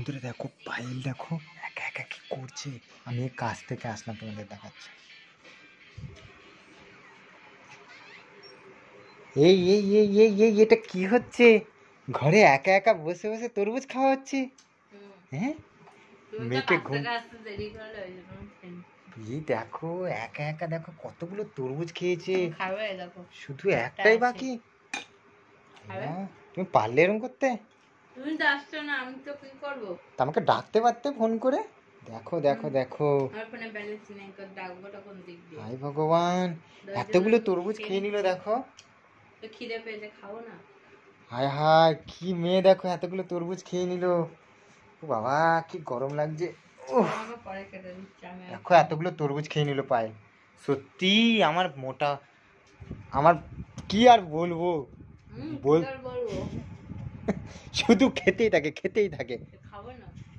বন্ধুরা দেখো পায়েল দেখো একা একা কি করছে। আমি এই কাছ থেকে আসলাম তোমাদের দেখাচ্ছি। এই এই এই এই এই এটা কি হচ্ছে? ঘরে একা একা বসে বসে তরমুজ খাওয়া হচ্ছে। হ্যাঁ, মেয়েকে ঘুম। এই দেখো একা একা দেখো কতগুলো তরমুজ খেয়েছে, শুধু একটাই বাকি। তুমি পারলে এরকম করতে? তুমি তো আসছো না, আমি তো কি করবো? আমাকে ডাকতে পারতে ফোন করে। দেখো দেখো দেখো, আমার ফোনে ব্যালেন্স নেই, তো ডাকবো তখন দিক দিয়ে। হাই ভগবান, এতগুলো তরমুজ খেয়ে নিল দেখো। তো খিদে পেয়েছে, খাবো না? হায় হায়, কি মেয়ে দেখো, এতগুলো তরমুজ খেয়ে নিল। ও বাবা, কি গরম লাগছে। আমাকে পরে কেটে দিচ্ছি আমি। দেখো এতগুলো তরমুজ খেয়ে নিল পায়ে। সত্যি আমার মোটা, আমার কি আর বলবো বল, বলবো শুধু খেতেই থাকে খেতেই থাকে। খাবো না।